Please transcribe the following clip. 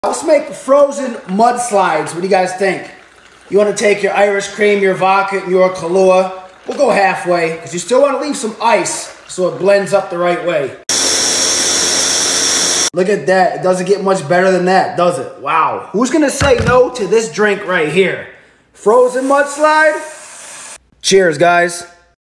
Let's make frozen mudslides. What do you guys think? You want to take your Irish cream, your vodka, and your Kahlua. We'll go halfway because you still want to leave some ice so it blends up the right way. Look at that. It doesn't get much better than that, does it? Wow. Who's going to say no to this drink right here? Frozen mudslide? Cheers, guys.